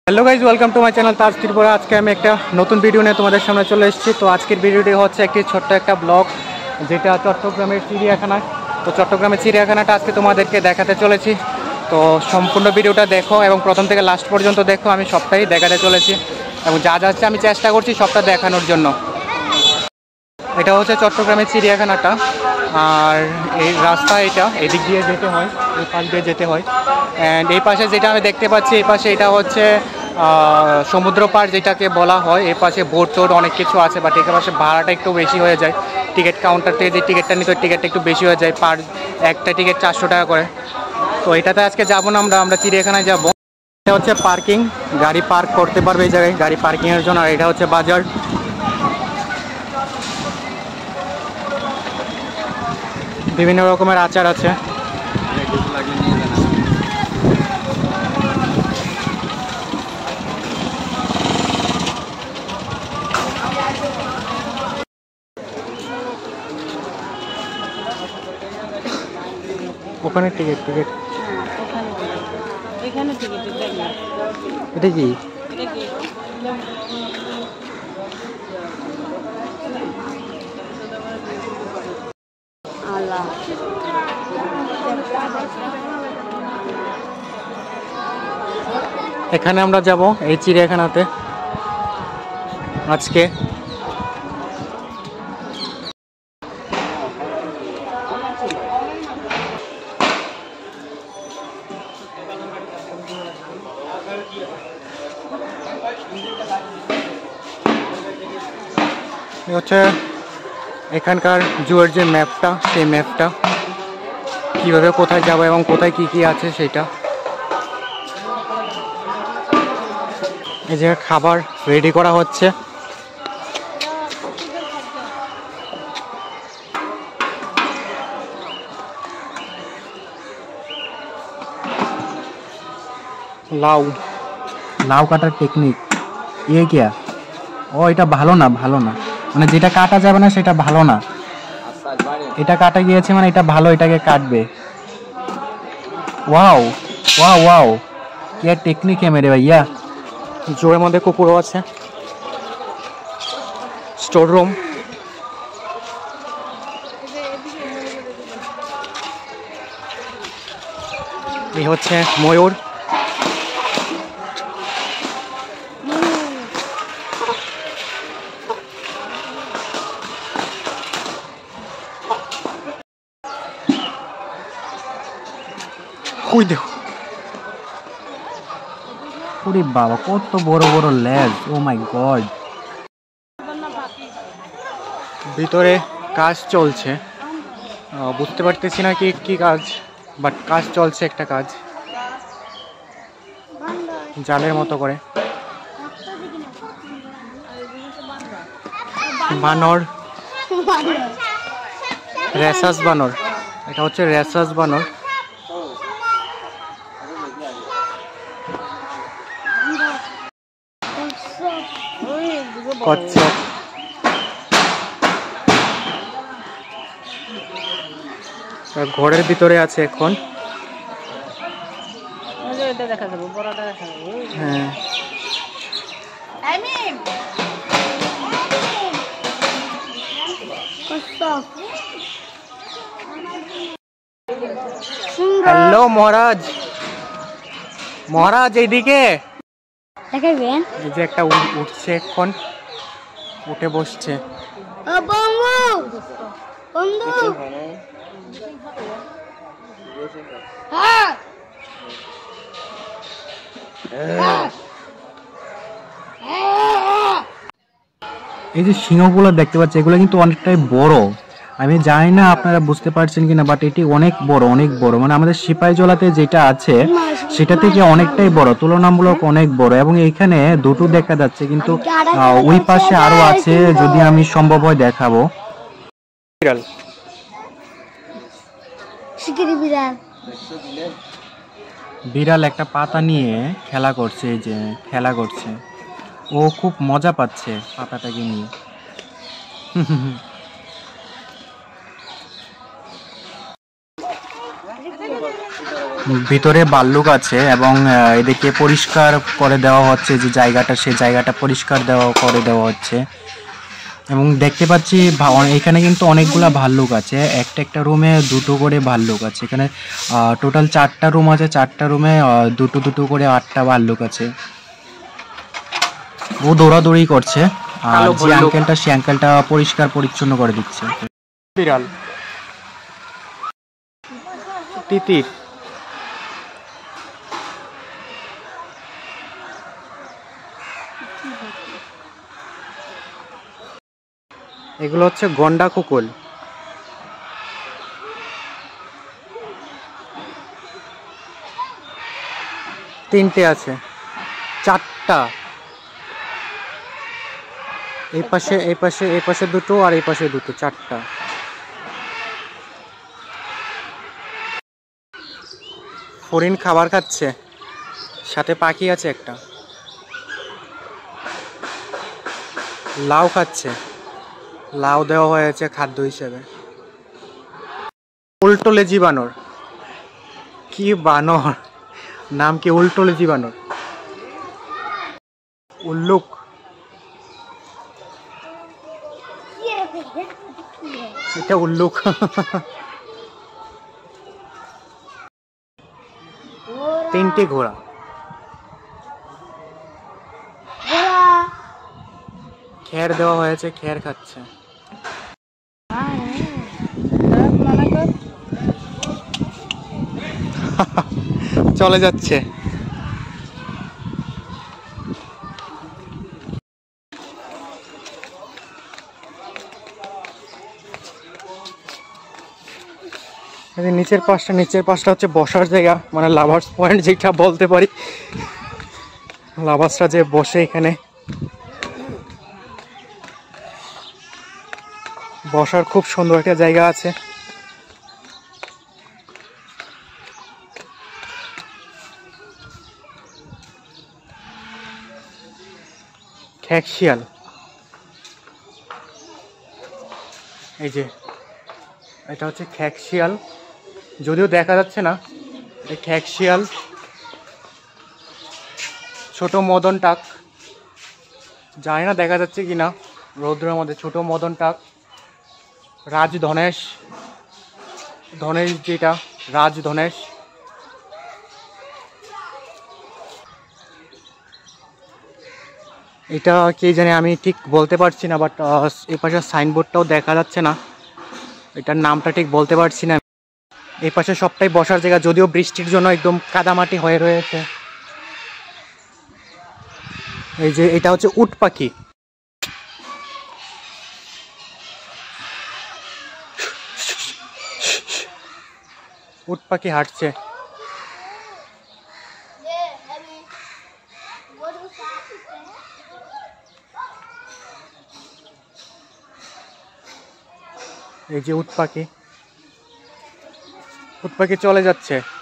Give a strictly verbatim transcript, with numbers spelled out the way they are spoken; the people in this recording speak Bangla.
Hello guys welcome to my channel Taj Tripura. आज के हमें एक नतून भिडियो निये तुम्हारे सामने चले एसेछि। तो आजकेर भिडियोटी होच्छे एकटी छोट्ट एकटा ब्लग जेटा चट्टग्रामेर चिड़ियाखाना। तो चट्टग्रामेर चिड़ियाखानाटा आजके तोमादेरके देखाते चलेछि। तो सम्पूर्ण भिडियोटा देखो एबं प्रथम थेके लास्ट पर्यन्त देखो। आमि सबटाई देखाते चलेछि एबं जा जाच्छे आमि चेष्टा करछि सबटा देखानोर जन्य। এটা হচ্ছে চট্টগ্রামের চিড়িয়াখানাটা। আর এই রাস্তা এটা এদিক দিয়ে যেতে হয়, এই পাশ দিয়ে যেতে হয়। অ্যান্ড এই পাশে যেটা আমি দেখতে পাচ্ছি এই পাশে এটা হচ্ছে সমুদ্র পাড় যেটাকে বলা হয়। এই পাশে বোট টোট অনেক কিছু আছে, বাট এই পাশে ভাড়াটা একটু বেশি হয়ে যায়। টিকিট কাউন্টার থেকে যে টিকিটটা নিতে টিকিটটা একটু বেশি হয়ে যায়, পার একটা টিকিট চারশো টাকা করে। তো এটাতে আজকে যাবো না, আমরা আমরা চিড়িয়াখানায় যাবো। এটা হচ্ছে পার্কিং, গাড়ি পার্ক করতে পারবে এই জায়গায় গাড়ি পার্কিংয়ের জন্য। আর এটা হচ্ছে বাজার। বিভিন্ন রকমের আচার আছে। ওখানে টিকিট টিকিট এখানে টিকিট এটা কি এখানে আমরা যাব এই চিড়িয়াখানাতে আজকে। হচ্ছে এখানকার জুয়ের যে ম্যাপটা, সেই ম্যাপটা কিভাবে কোথায় যাব এবং কোথায় কি কি আছে সেটা। এই যে খাবার রেডি করা হচ্ছে। লাউ লাউ কাটার টেকনিক ইয়ে কিয়া ও এটা ভালো না ভালো না মানে যেটা কাটা যাবে না সেটা ভালো না। এটা কাটা গিয়েছে মানে এটা ভালো, এটাকে কাটবে। ওয়াও ওয়াও ওয়াও কি টেকনিক है मेरे भैया। জোরের মধ্যে কুকুরও আছে। স্টোর রুম, এই হচ্ছে ময়ূর। ওই দেখো, ওরে বাবা কত বড় বড় লেজ, ও মাই গড। ভিতরে কাজ চলছে, বুঝতে পারতেছি না কি কি কাজ, বাট কাজ চলছে একটা কাজ জালের মতো করে। বানর, রেসাস বানর, এটা হচ্ছে রেসাস বানর। কচ্ছপ, ঘরের ভিতরে আছে এখন। হ্যাঁ হ্যালো মহারাজ, মহারাজ এইদিকে দেখাবেন। এই যে একটা উঠছে এখন, উঠে বসছে। এই যে সিংহগুলো দেখতে পাচ্ছি এগুলো কিন্তু অনেকটাই বড়। আমি জানি না আপনারা বুঝতে পারছেন কিনা, বাট এটি অনেক বড় অনেক বড় মানে আমাদের সিপাহীজলাতে যেটা আছে সেটা থেকে অনেকটাই বড়, তুলনামূলক অনেক বড়। এবং এইখানে দুটো দেখা যাচ্ছে, কিন্তু ওই পাশে আরো আছে, যদি আমি সম্ভব হয় দেখাবো। বিড়াল, বিড়াল বিড়াল একটা পাতা নিয়ে খেলা করছে, এই যে খেলা করছে, ও খুব মজা পাচ্ছে পাতাটাকে নিয়ে। ভিতরে ভাল্লুক আছে এবং এদিকে পরিষ্কার করে দেওয়া হচ্ছে, যে জায়গাটা সেই জায়গাটা পরিষ্কার দেওয়া করে দেওয়া হচ্ছে। এবং দেখতে পাচ্ছি এখানে কিন্তু অনেকগুলা ভাল্লুক আছে, একটা একটা রুমে দুটো করে ভাল্লুক আছে। এখানে টোটাল চারটা রুম আছে, চারটা রুমে দুটো দুটো করে আটটা ভাল্লুক আছে। ও দৌড়াদৌড়ি করছে, আর যে আঙ্কেলটা সে আঙ্কেলটা পরিষ্কার পরিচ্ছন্ন করে দিচ্ছে। বিড়াল, তিতির, এগুলো হচ্ছে গন্ডা কুকুল। তিনটে আছে, চারটা, এই পাশে এই পাশে এই পাশে দুটো আর এই পাশে দুটো, চারটা। হরিণ খাবার খাচ্ছে, সাথে পাখি আছে একটা, লাউ খাচ্ছে, লাউ দেওয়া হয়েছে খাদ্য হিসেবে। উল্টোলেজি বানর, কি বানর, নাম কি উল্টোলেজি বানর। উল্লুক, এটা উল্লুক। তিনটি ঘোড়া, খের দেওয়া হয়েছে, খের খাচ্ছে। চলে যাচ্ছে। নিচের পাশটা নিচের পাশটা হচ্ছে বসার জায়গা, মানে লাভার্স পয়েন্ট যেটা বলতে পারি। লাভার্সরা যে বসে এখানে, বসার খুব সুন্দর একটা জায়গা আছে। খ্যাক শিয়াল, এই যে এটা হচ্ছে খ্যাক শিয়াল, যদিও দেখা যাচ্ছে না, এই খ্যাক শিয়াল। ছোট মদন টাক, জানি না দেখা যাচ্ছে কিনা রৌদ্রের মধ্যে। ছোট মদন টাক, রাজ ধনেশ, ধনেশ যেটা রাজ ধনেশ। এটা কে জানে, আমি ঠিক বলতে পারছি না, বাট এই পাশে সাইনবোর্ডটাও দেখা যাচ্ছে না, এটার নামটা ঠিক বলতে পারছি না। এই পাশে সবটাই বসার জায়গা, যদিও বৃষ্টির জন্য একদম কাদামাটি হয়ে রয়েছে। এই যে এটা হচ্ছে উট পাখি, উট পাখি হাঁটছে। এই যে উট পাখি, উট পাখি চলে যাচ্ছে।